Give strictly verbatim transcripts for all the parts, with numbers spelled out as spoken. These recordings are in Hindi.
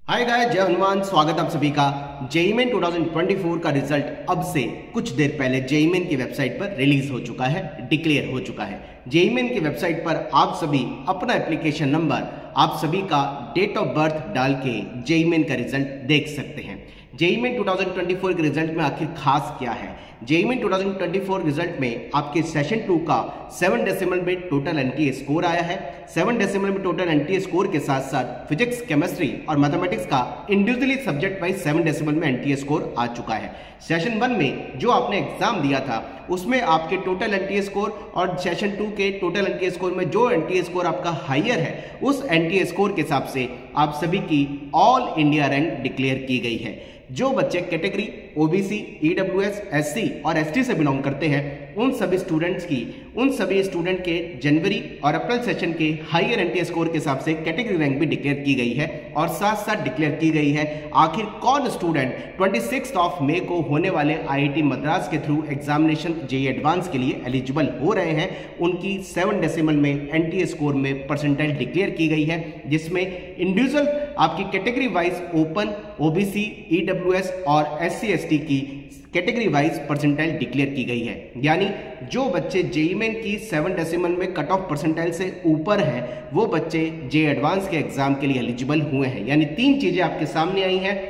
हाय गाइस, जय हनुमान। स्वागत आप सभी का। जेईई मेन दो हज़ार चौबीस का रिजल्ट अब से कुछ देर पहले जेईई मेन की वेबसाइट पर रिलीज हो चुका है, डिक्लेयर हो चुका है। जेईई मेन की वेबसाइट पर आप सभी अपना एप्लीकेशन नंबर, आप सभी का डेट ऑफ बर्थ डाल के जेईई मेन का रिजल्ट देख सकते हैं। जेईई मेन दो हज़ार चौबीस के रिजल्ट में आखिर खास क्या है? जेईई मेन दो हज़ार चौबीस रिजल्ट में आपके सेशन टू का सेवन डेसिमल में टोटल एनटीए स्कोर आया है। सेवन डेसिमल में टोटल एनटीए स्कोर के साथ साथ फिजिक्स, केमिस्ट्री और मैथमेटिक्स का individually subject wise seven decimal में एनटीए स्कोर आ चुका है। सेशन वन में जो आपने एग्जाम दिया था उसमें आपके टोटल एनटीए स्कोर और सेशन टू के टोटल एनटीए स्कोर में जो एनटीए स्कोर आपका हायर है, उस एनटीए स्कोर के हिसाब से आप सभी की ऑल इंडिया रैंक डिक्लेयर की गई है। जो बच्चे कैटेगरी ओबीसी, ईडब्ल्यूएस, एससी और एसटी से बिलोंग करते हैं, उन सभी स्टूडेंट्स की उन सभी स्टूडेंट के जनवरी और अप्रैल सेशन के हायर एनटीए स्कोर के हिसाब से कैटेगरी रैंक भी डिक्लेयर की गई है। और साथ साथ डिक्लेयर की गई है आखिर कौन स्टूडेंट छब्बीस ऑफ मई को होने वाले आईआईटी मद्रास के थ्रू एग्जामिनेशन जेईई एडवांस के लिए एलिजिबल हो रहे हैं। उनकी सेवन डेसिमल में एनटीए स्कोर में परसेंटाइल डिक्लेयर की गई है, जिसमें इंडिविजुअल आपकी category wise open, OBC, EWS और एससी एसटी की कैटेगरी वाइज परसेंटाइल डिक्लेयर की गई है। यानी जो बच्चे जेईई मेन की सेवन डेसिमल में कट ऑफ परसेंटाइल से ऊपर है, वो बच्चे जेईई एडवांस के एग्जाम के लिए एलिजिबल हुए हैं। यानी तीन चीजें आपके सामने आई हैं।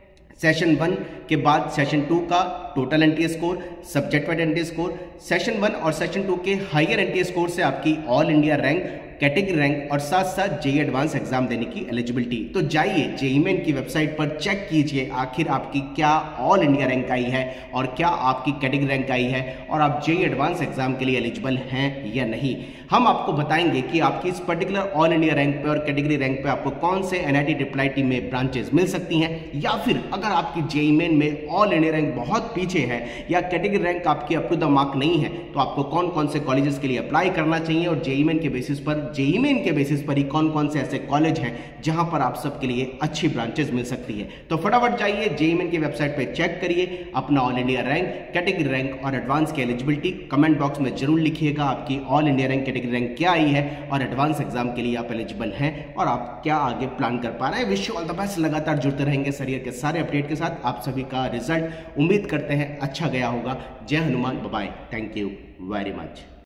सेशन वन के बाद सेशन टू का total NTA score, subject wise NTA score, session one और सेशन टू के हायर एनटीए स्कोर से आपकी all India rank, category rank और साथ साथ जेईई एडवांस एग्जाम देने की एलिजिबिलिटी। तो जाइए जेईई मेन की वेबसाइट पर चेक कीजिए आखिर आपकी क्या ऑल इंडिया रैंक आई है और क्या आपकी कैटेगरी रैंक आई है और आप जेईई एडवांस एग्जाम के लिए एलिजिबल हैं या नहीं। हम आपको बताएंगे कि आपकी इस पर्टिकुलर ऑल इंडिया रैंक पे और कैटेगरी रैंक पे आपको कौन से एनआईटी ट्रिपल आईटी में ब्रांचेस मिल सकती हैं, या फिर अगर आपकी जेईई मेन में ऑल इंडिया रैंक बहुत पीछे है या कैटेगरी रैंक आपकी अप टू द मार्क नहीं है, तो आपको कौन कौन से कॉलेजेस के लिए अप्लाई करना चाहिए और जेईई मेन के बेसिस पर जेईई मेन के बेसिस पर ही कौन कौन से ऐसे कॉलेज हैं जहां पर आप सबके लिए अच्छी ब्रांचेस मिल सकती है। तो फटाफट जाइए जेईई मेन की वेबसाइट पे चेक करिए अपना all India rank, category rank और एडवांस की एलिजिबिलिटी। कमेंट बॉक्स में जरूर लिखिएगा आपकी all India rank, category rank क्या आई है और एडवांस एग्जाम के लिए आप एलिजिबल हैं और आप क्या आगे प्लान कर पा रहे हैं। Wish you all the best. लगातार जुड़ते रहेंगे सरियर के सारे अपडेट के साथ। आप सभी का रिजल्ट उम्मीद करते हैं अच्छा गया होगा। जय Hanuman, bye, thank you very much.